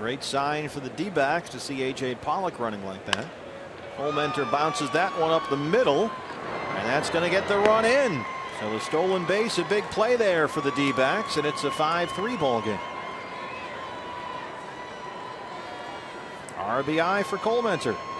Great sign for the D-backs to see A.J. Pollock running like that. Collmenter bounces that one up the middle, and that's going to get the run in. So a stolen base, a big play there for the D-backs, and it's a 5-3 ball game. RBI for Collmenter.